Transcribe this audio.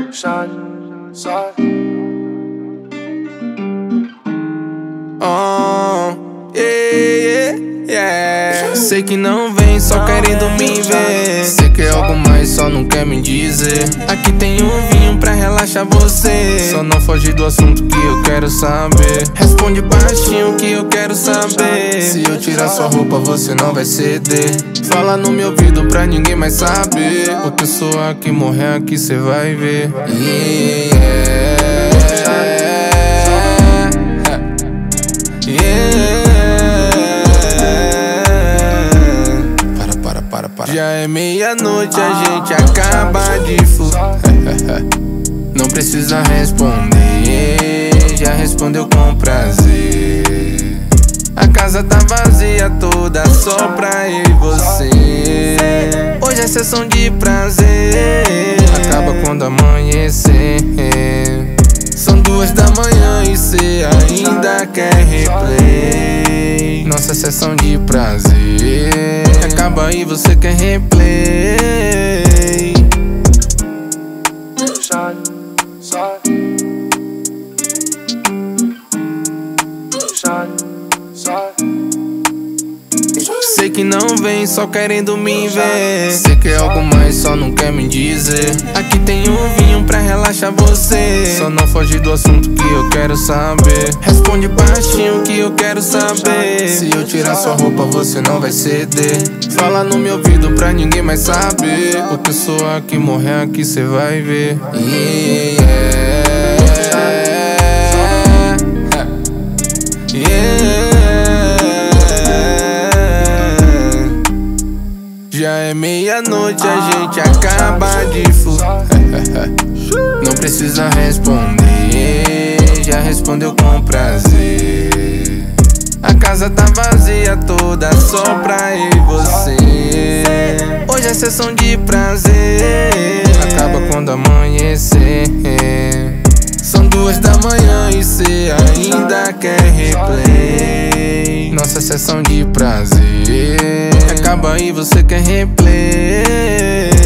Sei que não vem só querendo me ver. Sei que é algo mais, só não quer me dizer. Aqui tem um vinho pra relaxar você. Só não foge do assunto que eu quero saber. Responde baixinho que eu quero saber. Se eu tirar sua roupa você não vai ceder. Fala no meu ouvido pra ninguém mais saber. O pessoa que morrer aqui cê vai ver. Já é meia-noite, a gente acaba de furar. Não precisa responder, já respondeu com prazer. A casa tá vazia toda só pra eu e você. Hoje é sessão de prazer, acaba quando amanhecer. São 2 da manhã e cê ainda quer replay. Nossa sessão de prazer acaba e você quer replay. Sei que não vem só querendo me ver. Sei que é algo mais, só não quer me dizer. Aqui tem um vinho pra relaxar você. Só não foge do assunto que eu quero saber. Responde baixinho que eu quero saber. Se eu tirar sua roupa você não vai ceder. Fala no meu ouvido pra ninguém mais saber. O pessoa que morrer aqui cê vai ver. Já é meia-noite, a gente acaba de furar. Não precisa responder, já respondeu com prazer. A casa tá vazia toda só pra eu e você. Hoje é sessão de prazer, acaba quando amanhecer. São 2 da manhã e cê ainda quer replay. Nossa sessão de prazer acaba e você quer replay.